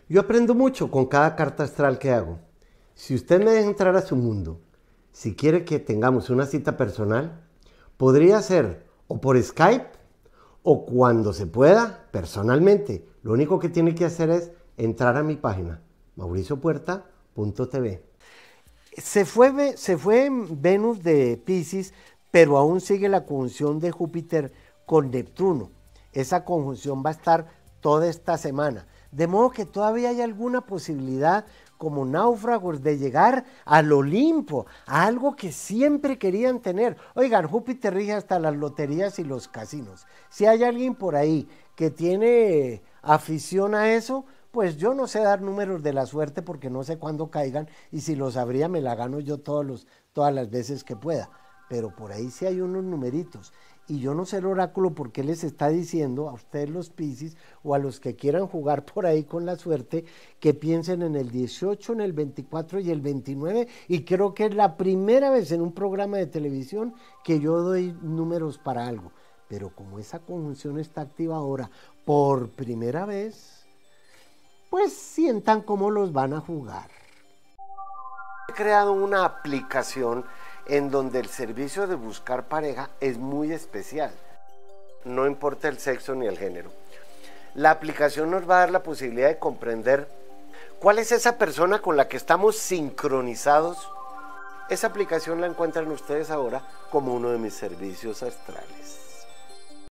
Yo aprendo mucho con cada carta astral que hago. Si usted me deja entrar a su mundo, si quiere que tengamos una cita personal, podría ser o por Skype o cuando se pueda, personalmente. Lo único que tiene que hacer es entrar a mi página, mauriciopuerta.tv. Se fue Venus de Piscis, pero aún sigue la conjunción de Júpiter con Neptuno. Esa conjunción va a estar toda esta semana. De modo que todavía hay alguna posibilidad como náufragos de llegar al Olimpo, a algo que siempre querían tener. Oigan, Júpiter rige hasta las loterías y los casinos. Si hay alguien por ahí que tiene afición a eso, pues yo no sé dar números de la suerte porque no sé cuándo caigan y si los sabría me la gano yo todas las veces que pueda. Pero por ahí sí hay unos numeritos. Y yo no sé el oráculo porque les está diciendo a ustedes los Piscis o a los que quieran jugar por ahí con la suerte que piensen en el 18, en el 24 y el 29 y creo que es la primera vez en un programa de televisión que yo doy números para algo. Pero como esa conjunción está activa ahora por primera vez, pues sientan cómo los van a jugar. He creado una aplicación en donde el servicio de buscar pareja es muy especial. No importa el sexo ni el género. La aplicación nos va a dar la posibilidad de comprender cuál es esa persona con la que estamos sincronizados. Esa aplicación la encuentran ustedes ahora como uno de mis servicios astrales.